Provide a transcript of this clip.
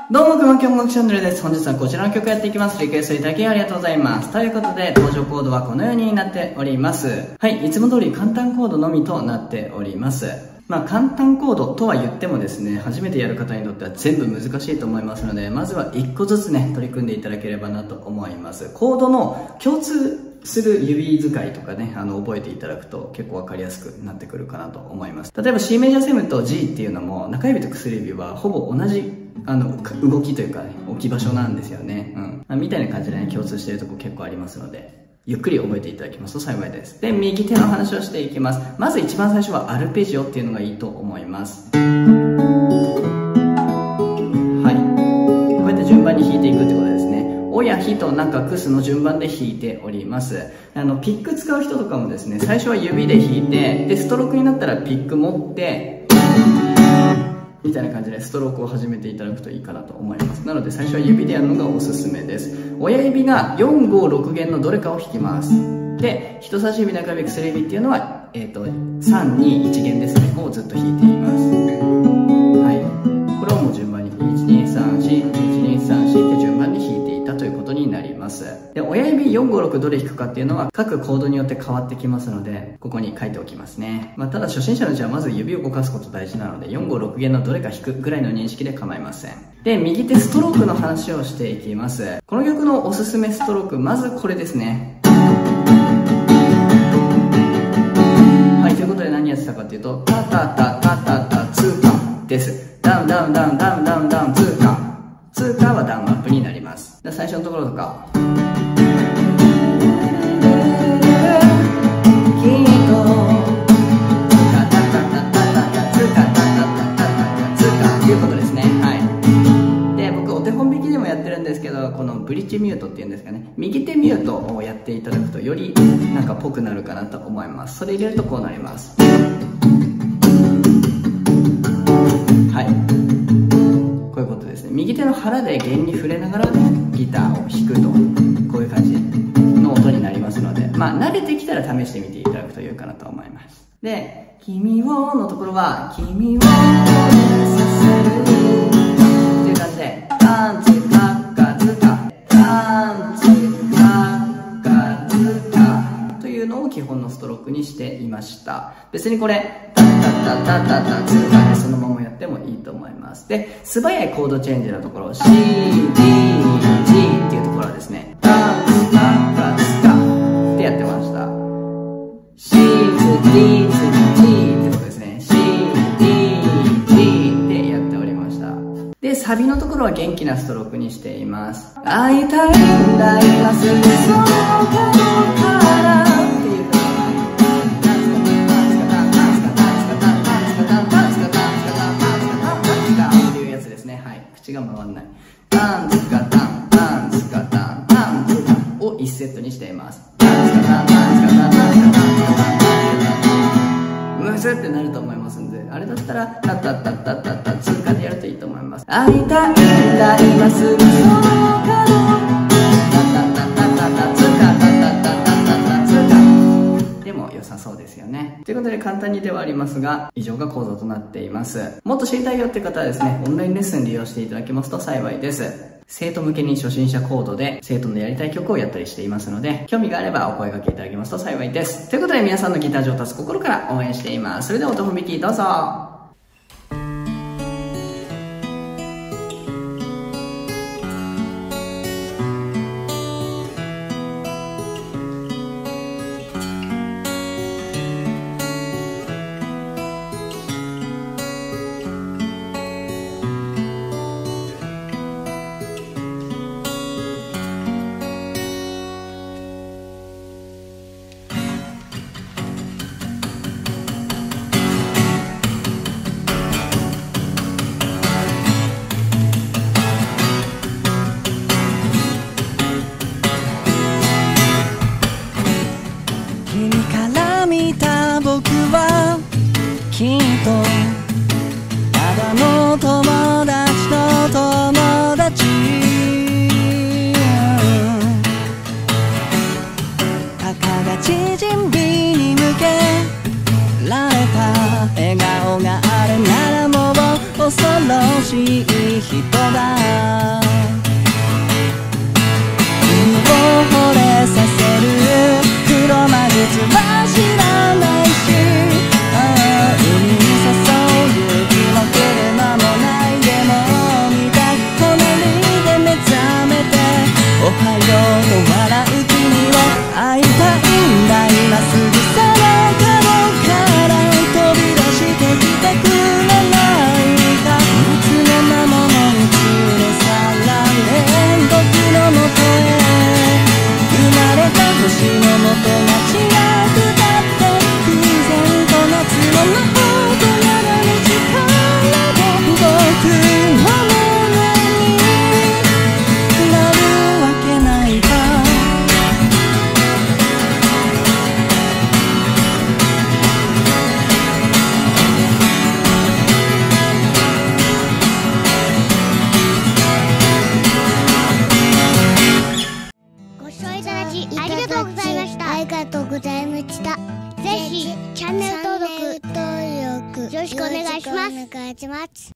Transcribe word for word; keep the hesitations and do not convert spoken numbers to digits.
どうも、くまき音楽チャンネルです。本日はこちらの曲やっていきます。リクエストいただきありがとうございます。ということで、登場コードはこのようになっております。はい、いつも通り簡単コードのみとなっております。まあ、簡単コードとは言ってもですね、初めてやる方にとっては全部難しいと思いますので、まずはいっこずつね、取り組んでいただければなと思います。コードの共通する指使いとかね、あの、覚えていただくと結構わかりやすくなってくるかなと思います。例えば C メジャーセブンと G っていうのも、中指と薬指はほぼ同じ、あの、動きというかね、置き場所なんですよね。うん。まあ、みたいな感じでね、共通しているとこ結構ありますので、ゆっくり覚えていただきますと幸いです。で、右手の話をしていきます。まず一番最初はアルペジオっていうのがいいと思います。はい。こうやって順番に弾いていくってことですね。おやひとなかくすの順番で弾いております。あの、ピック使う人とかもですね、最初は指で弾いて、で、ストロークになったらピック持って、みたいな感じでストロークを始めていただくといいかなと思います。なので最初は指でやるのがおすすめです。親指がよん、ご、ろく弦のどれかを弾きます。で、人差し指、中指、薬指っていうのは、えっと、さん、に、いち弦ですね、をずっと弾いています。はい。これをもう順番に、いち、に、さん、よん、いち、に、さん、よんって順番に弾いていたということになります。で、親指よん、ご、ろくどれ弾くかっていうのは各コードによって変わってきますので、ここに書いておきますね。まあ、ただ初心者のうちはまず指を動かすこと大事なので、よん、ご、ろく弦のどれか弾くぐらいの認識で構いません。で、右手ストロークの話をしていきます。この曲のおすすめストローク、まずこれですね。はい、ということで何やってたかっていうと、タタタタタタツーカです。ダウンダウンダウンダウンダウンダウンツーカ。ツーカはダウンアップになります。で、最初のところとか。このブリッジミュートっていうんですかね、右手ミュートをやっていただくとよりなんかぽくなるかなと思います。それ入れるとこうなります。はい、こういうことですね。右手の腹で弦に触れながらギターを弾くと、こういう感じの音になりますので、まあ慣れてきたら試してみていただくと良いかなと思います。で、君をのところは君をさせるっていう感じで、パンチ基本のストロークにしていました。別にこれタッタッタッタッタッツーカーでそのままやってもいいと思います。で、素早いコードチェンジのところ シーディージー っていうところはですね、タッタッタッツカってやってました。 シーディージー ってことですね。 シーディージー でやっておりました。で、サビのところは元気なストロークにしています。会いたいんだ今すぐそのから口が回んない。タンツカタン、タンツカタン、タンツカをいちセットにしています。タンツカタン、タンツカタン、タンツカタン、タンツカタン、むずってなると思いますんで、あれだったら、タッタッタッタッタッタッツーカでやるといいと思います。会いたいんだ、今すぐその角、タッタッタッタッタッタッツーカ、タッタッタッタッタッタッツーカ。でも良さそうですよね。ということで簡単にではありますが、以上が構造となっています。もっと知りたいよって方はですね、オンラインレッスン利用していただけますと幸いです。生徒向けに初心者コードで生徒のやりたい曲をやったりしていますので、興味があればお声掛けいただけますと幸いです。ということで皆さんのギター上達心から応援しています。それでは音響きどうぞ。 りがとうございました。ぜひチャンネル登録よろしくお願いします。